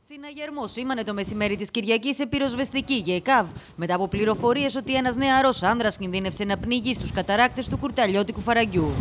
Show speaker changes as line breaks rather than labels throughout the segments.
Συναγερμό σήμανε το μεσημέρι της Κυριακής σε πυροσβεστική για ΕΚΑΒ, μετά από πληροφορίες ότι ένας νεαρός άνδρας κινδύνευσε να πνίγει στους καταράκτες του Κουρταλιώτικου Φαραγγιού.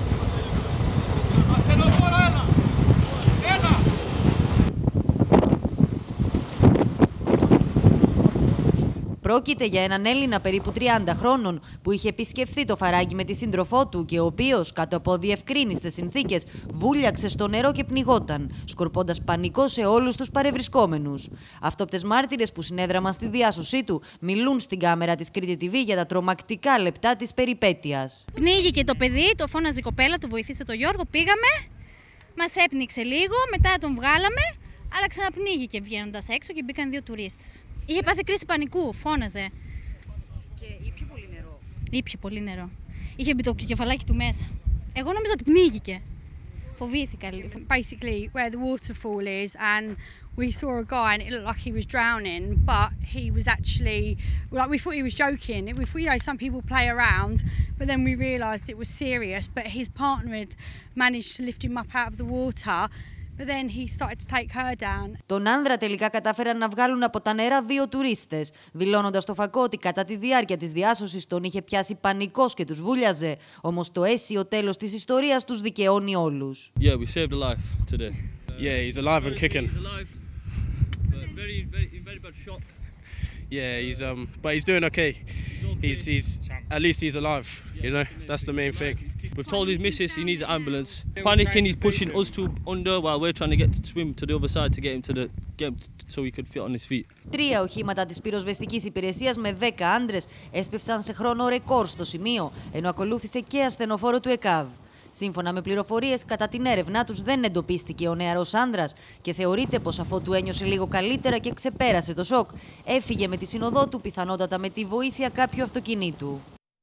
Πρόκειται για έναν Έλληνα περίπου 30 χρόνων που είχε επισκεφθεί το Φαράγγι με τη σύντροφό του και ο οποίος, κάτω από αδιευκρίνιστες συνθήκες, βούλιαξε στο νερό και πνιγόταν, σκορπώντας πανικό σε όλους τους παρευρισκόμενους. Αυτόπτες μάρτυρες που συνέδραμαν στη διάσωσή του μιλούν στην κάμερα της Κρήτη TV για τα τρομακτικά λεπτά της περιπέτειας.
Πνίγηκε το παιδί, το φώναζε η κοπέλα, του βοηθήσε το Γιώργο, πήγαμε, μας έπνιξε λίγο, μετά τον βγάλαμε, αλλά ξαναπνίγηκε βγαίνοντας έξω και μπήκαν 2 τουρίστες. Είχε πάθει κρίση πανικού, φώναζε.
Και ήπιε πολύ νερό.
Ήπιε πολύ νερό. Είχε μπει το κεφαλάκι του μέσα. Εγώ νόμιζα ότι πνίγηκε. Φοβήθηκα λίγο.
Basically where the waterfall is, and we saw a guy and it looked like he was drowning, but he was actually, like, we thought he was joking. We thought, you know, some people play around, but then we realised it was serious. But his partner had managed to lift him up out of the water. But then he started to take her down.
Τον άνδρα τελικά κατάφεραν να βγάλουν από τα νερά 2 τουρίστες, δηλώνοντας στο φακό ότι κατά τη διάρκεια της διάσωσης τον είχε πιάσει πανικός και τους βούλιαζε. Όμως το αίσιο τέλος της ιστορίας τους δικαιώνει όλους.
Yeah, we saved a life today.
Yeah, he's alive and kicking.
He's alive, but very bad shock.
Yeah, but he's doing okay. He's at least he's alive. You know, that's the main thing.
We've told his missus he needs an ambulance. Panicking, he's pushing us to under while we're trying to swim to the other side to get him so he could fit on his feet.
3 οχήματα της πυροσβεστικής υπηρεσίας με 10 άντρες έσπευσαν σε χρόνο ρεκόρ στο σημείο, ενώ ακολούθησε και ασθενοφόρο του ΕΚΑΒ. Σύμφωνα με πληροφορίες, κατά την έρευνά τους δεν εντοπίστηκε ο νεαρός άνδρας και θεωρείται πως αφότου ένιωσε λίγο καλύτερα και ξεπέρασε το σοκ, έφυγε με τη σύνοδό του, πιθανότατα με τη βοήθεια κάποιου αυτοκινήτου.